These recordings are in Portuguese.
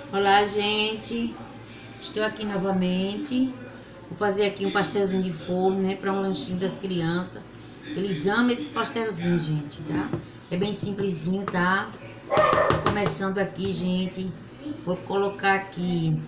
Olá, gente. Estou aqui novamente. Vou fazer aqui um pastelzinho de forno, né? Para um lanchinho das crianças. Eles amam esse pastelzinho, gente, tá? É bem simplesinho, tá? Tô começando aqui, gente. Vou colocar aqui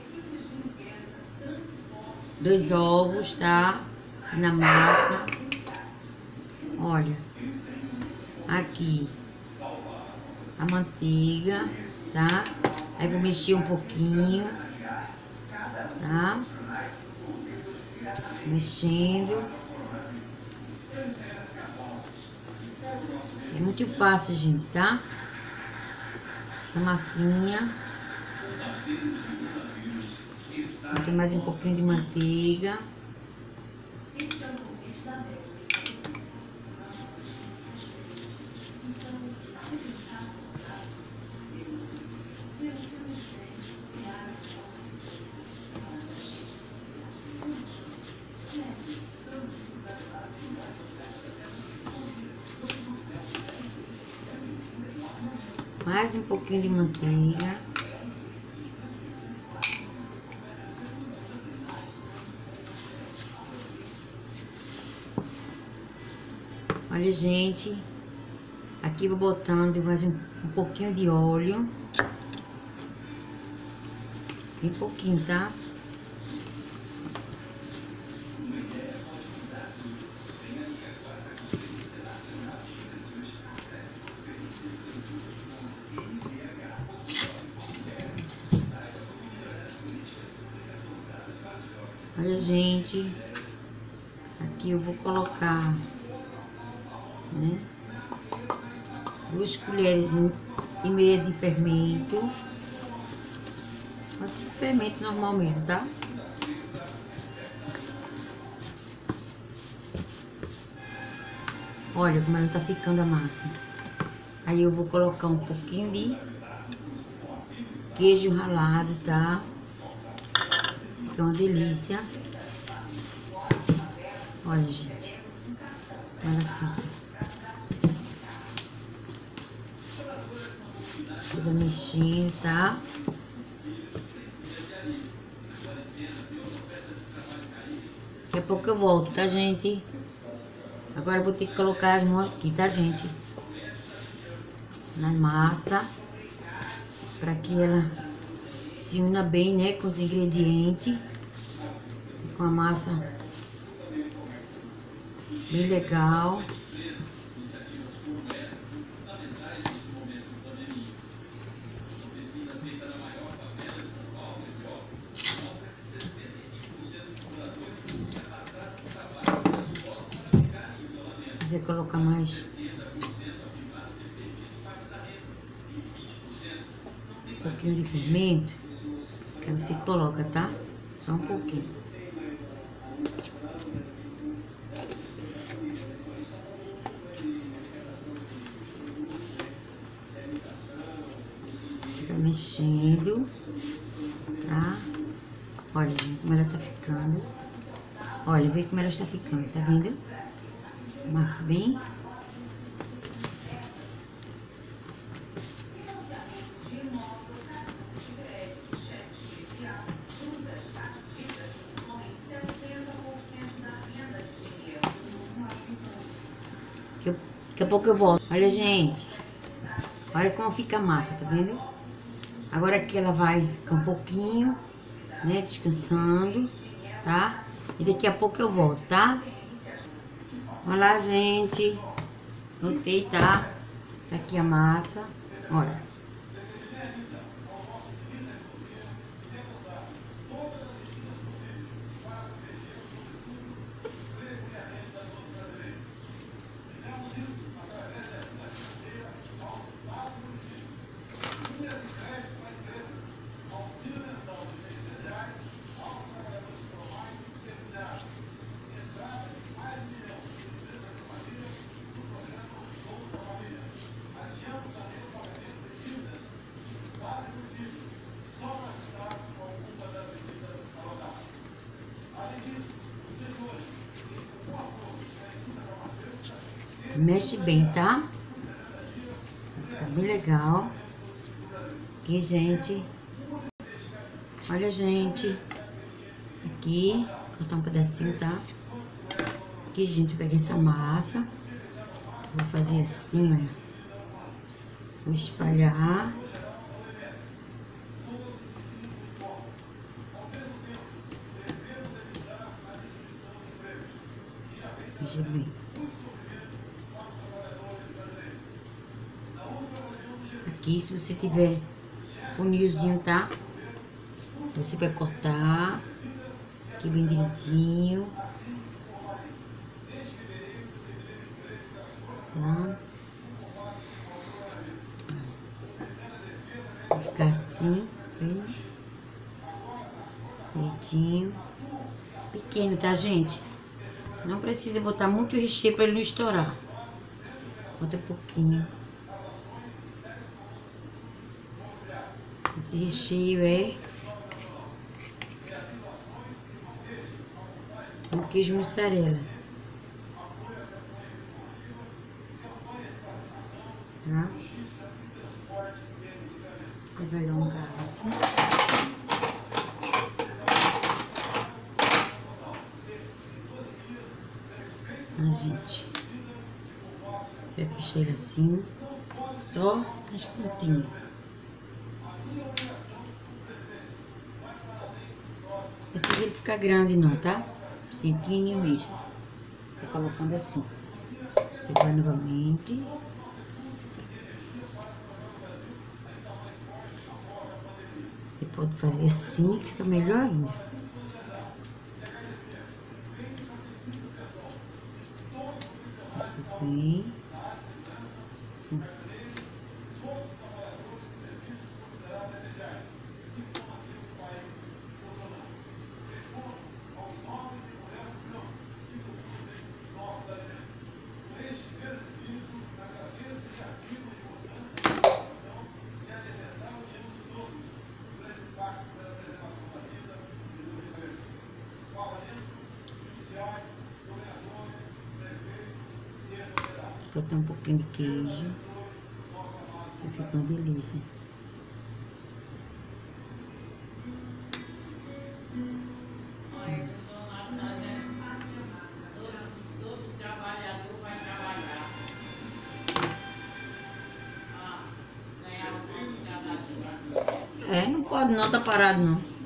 2 ovos, tá? Na massa. Olha. Aqui. A manteiga, tá? Aí vou mexer um pouquinho, tá? Mexendo. É muito fácil, gente, tá? Essa massinha. Vou ter mais um pouquinho de manteiga. Mais um pouquinho de manteiga. Olha, gente. Aqui vou botando mais um pouquinho de óleo. Bem pouquinho, tá? Olha, gente, aqui eu vou colocar, né, 2 colheres e meia de fermento. Pode ser esse fermento normal mesmo, tá? Olha como ela tá ficando a massa. Aí eu vou colocar um pouquinho de queijo ralado, tá? Que é uma delícia. Olha, gente, como ela fica. Toda mexendo, tá? Daqui a pouco eu volto, tá, gente? Agora eu vou ter que colocar as mãos aqui, tá, gente? Na massa. Pra que ela se una bem, né, com os ingredientes. E com a massa bem legal. Se quiser colocar mais um pouquinho de fermento, aí você coloca, tá? Só um pouquinho. Fica mexendo, tá? Olha, gente, como ela tá ficando. Olha, vê como ela está ficando, tá vendo? Massa bem. Daqui a pouco eu volto. Olha, gente. Olha como fica a massa, tá vendo? Agora aqui ela vai ficar um pouquinho, né, descansando, tá? E daqui a pouco eu volto, tá? Olha, gente. Voltei, tá? Tá aqui a massa. Olha. Mexe bem, tá? Fica bem legal. Aqui, gente. Olha, gente. Aqui, cortar um pedacinho, tá? Aqui, gente, eu peguei essa massa. Vou fazer assim, olha. Vou espalhar. Veja bem. Aqui, se você tiver funilzinho, tá? Você vai cortar aqui bem direitinho. Tá? Vai ficar assim, bem direitinho. Pequeno, tá, gente? Não precisa botar muito recheio para ele não estourar. Bota um pouquinho. Esse recheio é um queijo mussarela. Tá? Vou pegar um garfo. Gente, já fechei ele assim, só as pontinhas. Não precisa ele ficar grande não, tá? Assim, pequenininho mesmo. Tô colocando assim. Você vai novamente. Você pode fazer assim, que fica melhor ainda. Assim bem. Assim. Botar um pouquinho de queijo. Vai ficar uma delícia. É, não pode não, tá parado não.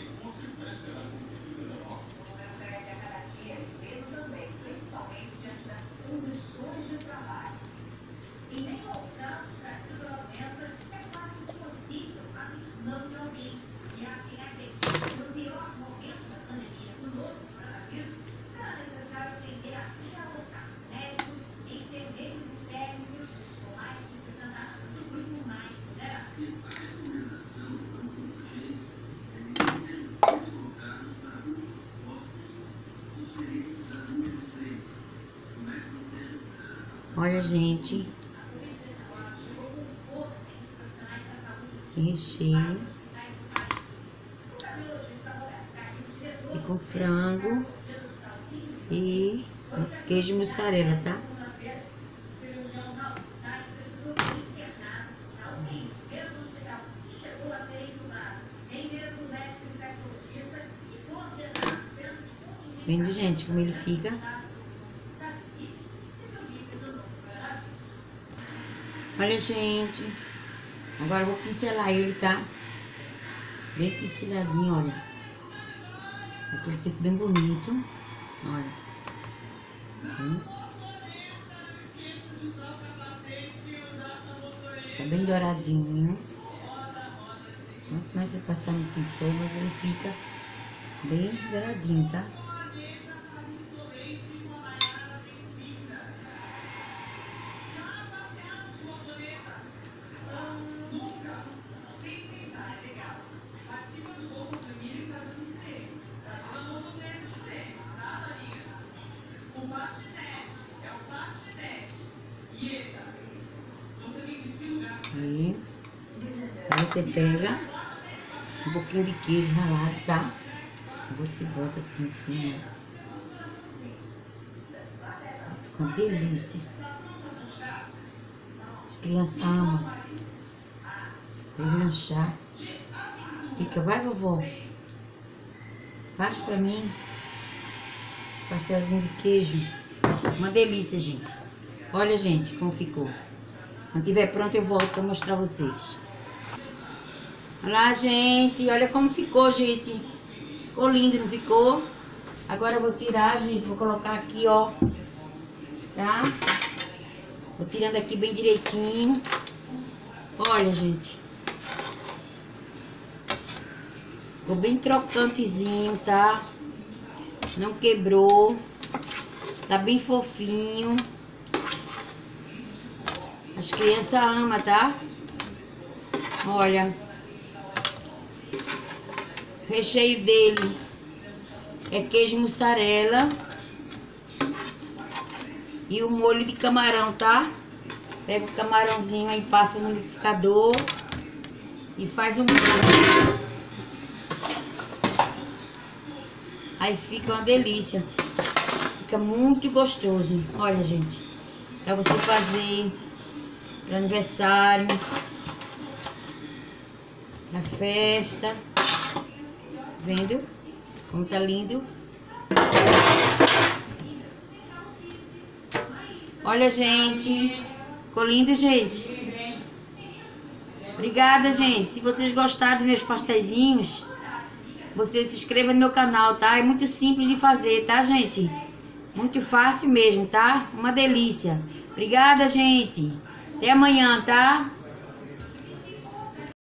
Olha, gente, esse recheio e com frango e queijo mussarela, tá? Vendo, gente, como ele fica? Olha, gente, agora eu vou pincelar ele, tá? Bem pinceladinho, olha. Pra que ele fique bem bonito. Olha. Tá bem douradinho. Quanto mais você passar no pincel, mais ele fica bem douradinho, tá? Aí você pega um pouquinho de queijo ralado, tá? Você bota assim em cima. Fica uma delícia. As crianças amam. Pra lanchar. Fica, vai, vovó. Faz pra mim. Pastelzinho de queijo. Uma delícia, gente. Olha, gente, como ficou. Quando tiver pronto, eu volto pra mostrar a vocês. Olha lá, gente. Olha como ficou, gente. Ficou lindo, não ficou? Agora eu vou tirar, gente. Vou colocar aqui, ó. Tá? Vou tirando aqui bem direitinho. Olha, gente. Ficou bem crocantezinho, tá? Não quebrou. Tá bem fofinho. As crianças amam, tá? Olha. O recheio dele é queijo mussarela. E o molho de camarão, tá? Pega o camarãozinho aí, passa no liquidificador. E faz um molho. Aí fica uma delícia. Fica muito gostoso. Olha, gente. Pra você fazer para aniversário, na festa. Vendo? Como tá lindo. Olha, gente. Ficou lindo, gente. Obrigada, gente. Se vocês gostaram dos meus pastéisinhos, você se inscreva no meu canal, tá? É muito simples de fazer, tá, gente? Muito fácil mesmo, tá? Uma delícia. Obrigada, gente. Até amanhã, tá?